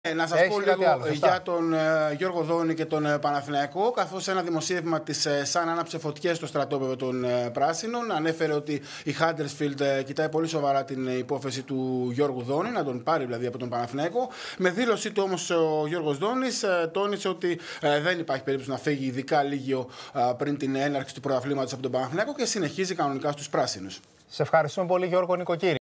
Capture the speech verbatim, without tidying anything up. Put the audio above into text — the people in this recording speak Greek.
Να σας πω λίγο άλλο, για τον uh, Γιώργο Δόνη και τον uh, Παναθηναϊκό, καθώς ένα δημοσίευμα της uh, Sun άναψε φωτιές στο στρατόπεδο των uh, Πράσινων. Ανέφερε ότι η Huddersfield uh, κοιτάει πολύ σοβαρά την uh, υπόθεση του Γιώργου Δόνη, να τον πάρει δηλαδή από τον Παναθηναϊκό. Με δήλωσή του όμως ο Γιώργος Δόνης uh, τόνισε ότι uh, δεν υπάρχει περίπτωση να φύγει, ειδικά λίγο uh, πριν την έναρξη του πρωταθλήματος από τον Παναθηναϊκό, και συνεχίζει κανονικά στους Πράσινους. Σε ευχαριστούμε πολύ, Γιώργο Νικοκύρη.